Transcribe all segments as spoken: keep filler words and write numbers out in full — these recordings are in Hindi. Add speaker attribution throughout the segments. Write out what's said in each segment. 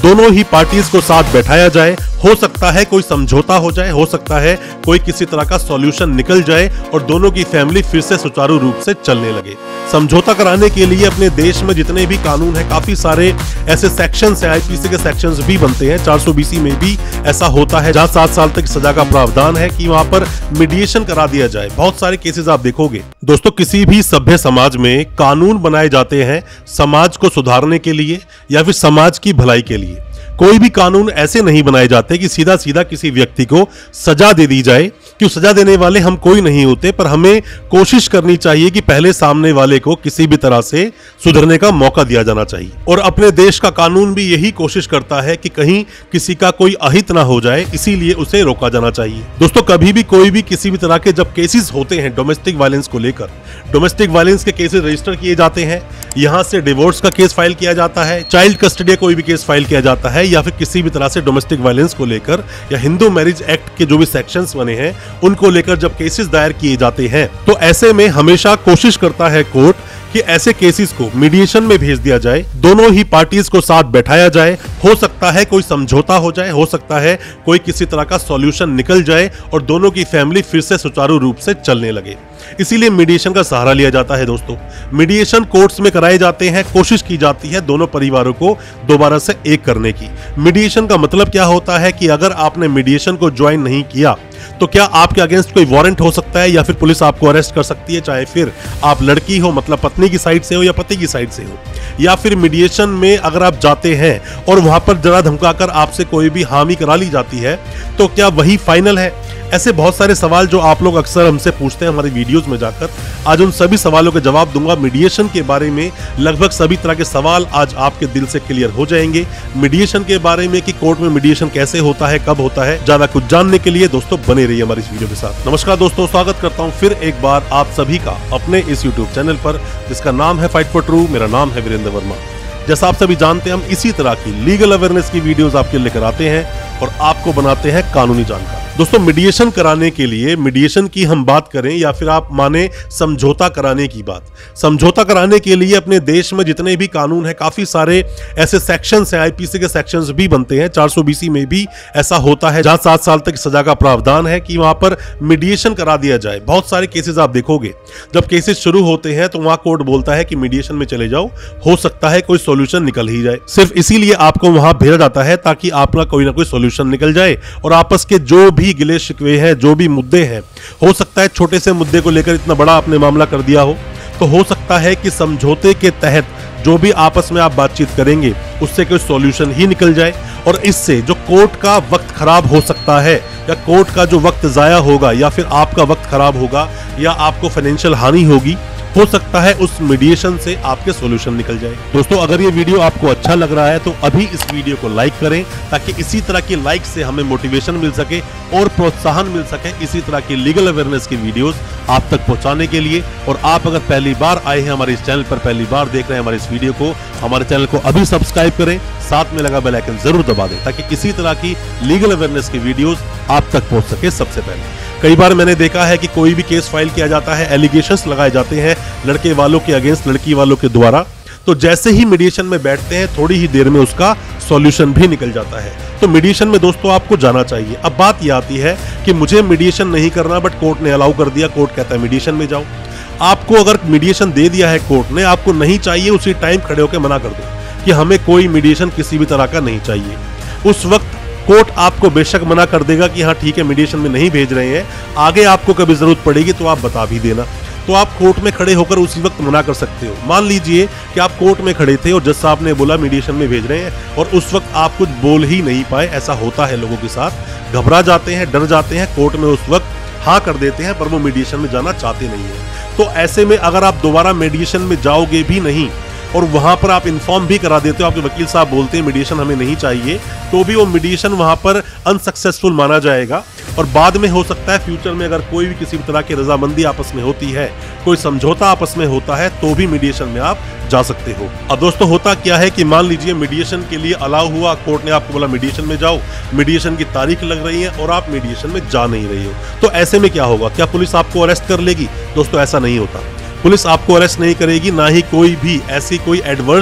Speaker 1: दोनों ही पार्टीज को साथ बैठाया जाए, हो सकता है कोई समझौता हो जाए, हो सकता है कोई किसी तरह का सॉल्यूशन निकल जाए और दोनों की फैमिली फिर से सुचारू रूप से चलने लगे। समझौता कराने के लिए अपने देश में जितने भी कानून हैं, काफी सारे ऐसे सेक्शंस हैं, आईपीसी के सेक्शंस भी बनते हैं। चार सौ बीसी में भी ऐसा होता है जहां सात साल तक सजा का प्रावधान है कि वहां पर मीडिएशन करा दिया जाए। बहुत सारे केसेस आप देखोगे दोस्तों। किसी भी सभ्य समाज में कानून बनाए जाते हैं समाज को सुधारने के लिए या फिर समाज की भलाई के लिए। कोई भी कानून ऐसे नहीं बनाए जाते कि सीधा सीधा किसी व्यक्ति को सजा दे दी जाए, क्यों सजा देने वाले हम कोई नहीं होते, पर हमें कोशिश करनी चाहिए कि पहले सामने वाले को किसी भी तरह से सुधरने का मौका दिया जाना चाहिए। और अपने देश का कानून भी यही कोशिश करता है कि कहीं किसी का कोई अहित ना हो जाए, इसीलिए उसे रोका जाना चाहिए। दोस्तों, कभी भी कोई भी किसी भी तरह के जब केसेस होते हैं डोमेस्टिक वायलेंस को लेकर, डोमेस्टिक वायलेंस के केसेस रजिस्टर किए जाते हैं, यहां से डिवोर्स का केस फाइल किया जाता है, चाइल्ड कस्टडी कोई भी केस फाइल किया जाता है, या फिर किसी भी तरह से डोमेस्टिक वायलेंस को लेकर या हिंदू मैरिज एक्ट के जो भी सेक्शंस बने हैं उनको लेकर जब केसेस दायर किए जाते हैं, तो ऐसे में हमेशा कोशिश करता है कोर्ट कि ऐसे केसेस को मीडिएशन में भेज दिया जाए, दोनों ही पार्टीज को साथ बैठाया जाए। हो सकता है कोई समझौता हो जाए, हो सकता है कोई किसी तरह का सॉल्यूशन निकल जाए और दोनों की फैमिली फिर से सुचारू रूप से चलने लगे। इसीलिए मीडिएशन का सहारा लिया जाता है। दोस्तों, मीडिएशन कोर्ट्स में कराए जाते हैं, कोशिश की जाती है दोनों परिवारों को दोबारा से एक करने की। मीडिएशन का मतलब क्या होता है कि अगर आपने मीडिएशन को ज्वाइन नहीं किया तो क्या आपके अगेंस्ट कोई वारंट हो सकता है या फिर पुलिस आपको अरेस्ट कर सकती है, चाहे फिर आप लड़की हो मतलब पत्नी की साइड से हो या पति की साइड से हो। या फिर मीडिएशन में अगर आप जाते हैं और वहां पर जरा धमकाकर आपसे कोई भी हामी करा ली जाती है तो क्या वही फाइनल है? ऐसे बहुत सारे सवाल जो आप लोग अक्सर हमसे पूछते हैं हमारे वीडियोस में जाकर, आज उन सभी सवालों के जवाब दूंगा। मीडिएशन के बारे में लगभग सभी तरह के सवाल आज आपके दिल से क्लियर हो जाएंगे। मीडिएशन के बारे में कि कोर्ट में मीडिएशन कैसे होता है, कब होता है, ज्यादा कुछ जानने के लिए दोस्तों बने रहिए हमारी इस वीडियो के साथ। नमस्कार दोस्तों, स्वागत करता हूँ फिर एक बार आप सभी का अपने इस यूट्यूब चैनल पर जिसका नाम है फाइट फॉर ट्रू। मेरा नाम है वीरेंद्र वर्मा। जैसा आप सभी जानते हैं, हम इसी तरह की लीगल अवेयरनेस की वीडियोस आपके लिए लेकर आते हैं और आपको बनाते हैं कानूनी जानकार। दोस्तों, मीडिएशन कराने के लिए, मीडिएशन की हम बात करें या फिर आप माने समझौता कराने की बात, समझौता कराने के लिए अपने देश में जितने भी कानून हैं, काफी सारे ऐसे सेक्शंस हैं, आईपीसी के सेक्शंस भी बनते हैं। चार सौ बीसी में भी ऐसा होता है जहां सात साल तक सजा का प्रावधान है कि वहां पर मीडिएशन करा दिया जाए। बहुत सारे केसेस आप देखोगे, जब केसेस शुरू होते हैं तो वहां कोर्ट बोलता है कि मीडिएशन में चले जाओ, हो सकता है कोई सॉल्यूशन निकल ही जाए। सिर्फ इसीलिए आपको वहां भेजा जाता है ताकि आपका कोई ना कोई सॉल्यूशन निकल जाए और आपस के जो भी गिले शिकवे हैं, जो भी मुद्दे हैं, हो सकता है छोटे से मुद्दे को लेकर इतना बड़ा आपने मामला कर दिया हो, तो हो सकता है कि समझौते के तहत जो भी आपस में आप बातचीत करेंगे उससे कोई सॉल्यूशन ही निकल जाए और इससे जो कोर्ट का वक्त खराब हो सकता है या कोर्ट का जो वक्त जाया होगा या फिर आपका वक्त खराब होगा या आपको फाइनेंशियल हानि होगी, हो सकता है उस मीडिएशन से आपके सॉल्यूशन निकल जाए। दोस्तों, अगर ये वीडियो आपको अच्छा लग रहा है तो अभी इस वीडियो को लाइक करें ताकि इसी तरह की लाइक से हमें मोटिवेशन मिल सके और प्रोत्साहन मिल सके इसी तरह की लीगल अवेयरनेस की वीडियोस आप तक पहुंचाने के लिए। और आप अगर पहली बार आए हैं हमारे इस चैनल पर, पहली बार देख रहे हैं हमारे इस वीडियो को, हमारे चैनल को अभी सब्सक्राइब करें, साथ में लगा बेल आइकन जरूर दबा दें ताकि इसी तरह की लीगल अवेयरनेस की वीडियोस आप तक पहुंच सके सबसे पहले। कई बार मैंने देखा है कि कोई भी केस फाइल किया जाता है, एलिगेशंस लगाए जाते हैं लड़के वालों के अगेंस्ट लड़की वालों के द्वारा, तो जैसे ही मीडिएशन में बैठते हैं थोड़ी ही देर में उसका सॉल्यूशन भी निकल जाता है। तो मीडिएशन में दोस्तों आपको जाना चाहिए। अब बात यह आती है कि मुझे मीडिएशन नहीं करना बट कोर्ट ने अलाउ कर दिया, कोर्ट कहता है मीडिएशन में जाओ। आपको अगर मीडिएशन दे दिया है कोर्ट ने, आपको नहीं चाहिए, उसी टाइम खड़े होकर मना कर दो कि हमें कोई मीडिएशन किसी भी तरह का नहीं चाहिए। उस वक्त कोर्ट आपको बेशक मना कर देगा कि हाँ ठीक है मीडिएशन में नहीं भेज रहे हैं, आगे आपको कभी जरूरत पड़ेगी तो आप बता भी देना। तो आप कोर्ट में खड़े होकर उसी वक्त मना कर सकते हो। मान लीजिए कि आप कोर्ट में खड़े थे और जज साहब ने बोला मीडिएशन में भेज रहे हैं और उस वक्त आप कुछ बोल ही नहीं पाए, ऐसा होता है लोगों के साथ, घबरा जाते हैं, डर जाते हैं, कोर्ट में उस वक्त हाँ कर देते हैं पर वो मीडिएशन में जाना चाहते नहीं है। तो ऐसे में अगर आप दोबारा मीडिएशन में जाओगे भी नहीं और वहां पर आप इन्फॉर्म भी करा देते हो, आपके वकील साहब बोलते हैं मीडिएशन हमें नहीं चाहिए, तो भी वो मीडिएशन वहां पर अनसक्सेसफुल माना जाएगा और बाद में हो सकता है फ्यूचर में अगर कोई भी किसी भी तरह की रजामंदी आपस में होती है, कोई समझौता आपस में होता है, तो भी मीडिएशन में आप जा सकते हो। अब दोस्तों होता क्या है कि मान लीजिए मीडिएशन के लिए अलाउ हुआ, कोर्ट ने आपको बोला मीडिएशन में जाओ, मीडिएशन की तारीख लग रही है और आप मीडिएशन में जा नहीं रही हो, तो ऐसे में क्या होगा? क्या पुलिस आपको अरेस्ट कर लेगी? दोस्तों ऐसा नहीं होता, पुलिस आपको अरेस्ट नहीं करेगी, ना ही कोई भी ऐसी कोई एडवर्स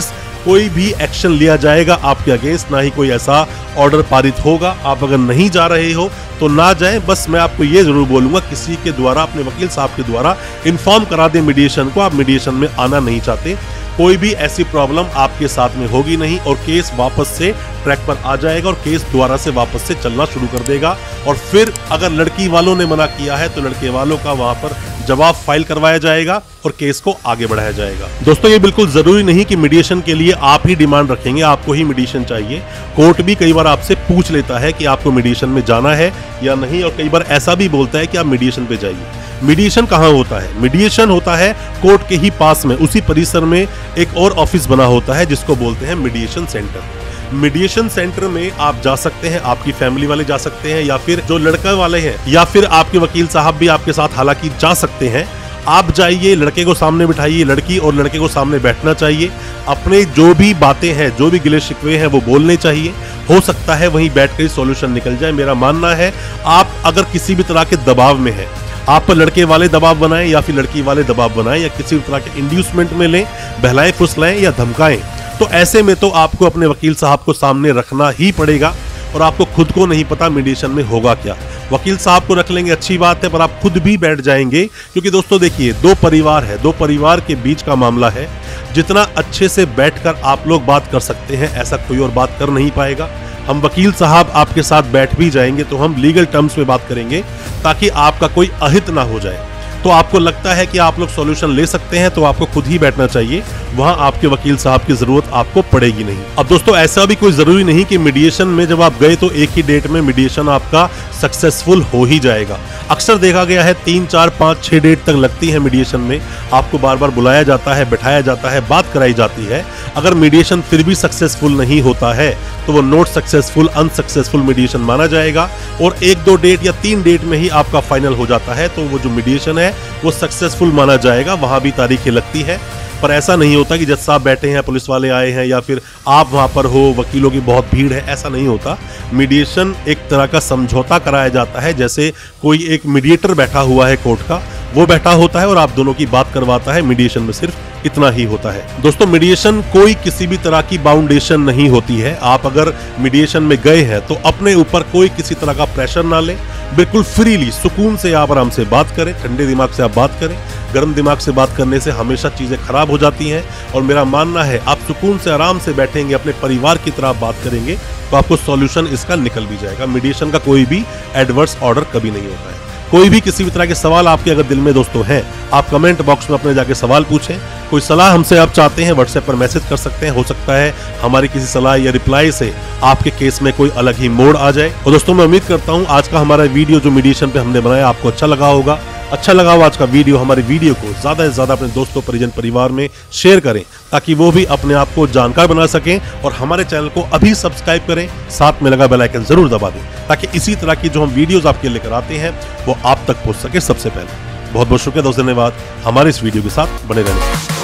Speaker 1: कोई भी एक्शन लिया जाएगा आपके अगेंस्ट, ना ही कोई ऐसा ऑर्डर पारित होगा। आप अगर नहीं जा रहे हो तो ना जाएं। बस मैं आपको ये जरूर बोलूंगा, किसी के द्वारा, अपने वकील साहब के द्वारा इन्फॉर्म करा दें मीडिएशन को, आप मीडिएशन में आना नहीं चाहते। कोई भी ऐसी प्रॉब्लम आपके साथ में होगी नहीं और केस वापस से ट्रैक पर आ जाएगा और केस दोबारा से वापस से चलना शुरू कर देगा। और फिर अगर लड़की वालों ने मना किया है तो लड़के वालों का वहां पर जवाब फाइल करवाया जाएगा और केस को आगे बढ़ाया जाएगा। दोस्तों, ये बिल्कुल जरूरी नहीं कि मीडिएशन के लिए आप ही डिमांड रखेंगे, आपको ही मीडिएशन चाहिए। कोर्ट भी कई बार आपसे पूछ लेता है कि आपको मीडिएशन में जाना है या नहीं, और कई बार ऐसा भी बोलता है कि आप मीडिएशन पे जाइए। मीडिएशन कहाँ होता है? मीडिएशन होता है कोर्ट के ही पास में, उसी परिसर में एक और ऑफिस बना होता है जिसको बोलते हैं मीडिएशन सेंटर। मीडिएशन सेंटर में आप जा सकते हैं, आपकी फैमिली वाले जा सकते हैं, या फिर जो लड़का वाले हैं या फिर आपके वकील साहब भी आपके साथ हालांकि जा सकते हैं। आप जाइए, लड़के को सामने बिठाइए, लड़की और लड़के को सामने बैठना चाहिए। अपने जो भी बातें हैं, जो भी गिले शिकवे हैं वो बोलने चाहिए। हो सकता है वहीं बैठ कर ही सॉल्यूशन निकल जाए। मेरा मानना है, आप अगर किसी भी तरह के दबाव में हैं, आप पर लड़के वाले दबाव बनाएं या फिर लड़की वाले दबाव बनाएं या किसी भी तरह के इंड्यूसमेंट में लें, बहलाएं फुसलाएं या धमकाएं, तो ऐसे में तो आपको अपने वकील साहब को सामने रखना ही पड़ेगा। और आपको खुद को नहीं पता मीडिएशन में होगा क्या। वकील साहब को रख लेंगे, अच्छी बात है, पर आप खुद भी बैठ जाएंगे, क्योंकि दोस्तों देखिए, दो परिवार है, दो परिवार के बीच का मामला है। जितना अच्छे से बैठकर आप लोग बात कर सकते हैं, ऐसा कोई और बात कर नहीं पाएगा। हम वकील साहब आपके साथ बैठ भी जाएंगे तो हम लीगल टर्म्स में बात करेंगे, ताकि आपका कोई अहित ना हो जाए। तो आपको लगता है कि आप लोग सॉल्यूशन ले सकते हैं तो आपको खुद ही बैठना चाहिए, वहां आपके वकील साहब की जरूरत आपको पड़ेगी नहीं। अब दोस्तों, ऐसा भी कोई जरूरी नहीं कि मीडिएशन में जब आप गए तो एक ही डेट में मीडिएशन आपका सक्सेसफुल हो ही जाएगा। अक्सर देखा गया है तीन चार पाँच छः डेट तक लगती है मीडिएशन में। आपको बार बार बुलाया जाता है, बैठाया जाता है, बात कराई जाती है। अगर मीडिएशन फिर भी सक्सेसफुल नहीं होता है तो वो नॉट सक्सेसफुल, अनसक्सेसफुल मीडिएशन माना जाएगा और एक दो डेट या तीन डेट में ही आपका फाइनल हो जाता है तो वो जो मीडिएशन है वो सक्सेसफुल माना जाएगा। वहां भी तारीखें लगती है, पर ऐसा नहीं होता कि जज साहब बैठे हैं, पुलिस वाले आए हैं या फिर आप वहां पर हो, वकीलों की बहुत भीड़ है, ऐसा नहीं होता। मीडिएशन एक तरह का समझौता कराया जाता है, जैसे कोई एक मीडिएटर बैठा हुआ है कोर्ट का, वो बैठा होता है और आप दोनों की बात करवाता है। मीडिएशन में सिर्फ इतना ही होता है। दोस्तों, मीडिएशन कोई किसी भी तरह की बाउंडेशन नहीं होती है। आप अगर मीडिएशन में गए हैं तो अपने ऊपर कोई किसी तरह का प्रेशर ना लें, बिल्कुल फ्रीली, सुकून से आप आराम से बात करें, ठंडे दिमाग से आप बात करें। गर्म दिमाग से बात करने से हमेशा चीजें खराब हो जाती हैं और मेरा मानना है आप सुकून से आराम से बैठेंगे, अपने परिवार की तरह बात करेंगे तो आपको सॉल्यूशन इसका निकल भी जाएगा। मीडिएशन का कोई भी एडवर्स ऑर्डर कभी नहीं होता है। कोई भी किसी भी तरह के सवाल आपके अगर दिल में दोस्तों हैं, आप कमेंट बॉक्स में अपने जाके सवाल पूछें। कोई सलाह हमसे आप चाहते हैं, व्हाट्सएप पर मैसेज कर सकते हैं। हो सकता है हमारी किसी सलाह या रिप्लाई से आपके केस में कोई अलग ही मोड़ आ जाए। और दोस्तों, मैं उम्मीद करता हूं आज का हमारा वीडियो जो मीडिएशन पे हमने बनाया आपको अच्छा लगा होगा। अच्छा लगा हो आज का वीडियो, हमारे वीडियो को ज्यादा से ज्यादा अपने दोस्तों, परिजन, परिवार में शेयर करें ताकि वो भी अपने आप को जानकार बना सकें। और हमारे चैनल को अभी सब्सक्राइब करें, साथ में लगा बेल आइकन जरूर दबा दें ताकि इसी तरह की जो हम वीडियोस आपके लेकर आते हैं वो आप तक पहुंच सके सबसे पहले। बहुत बहुत शुक्रिया दोस्तों, धन्यवाद हमारे इस वीडियो के साथ बने रहने।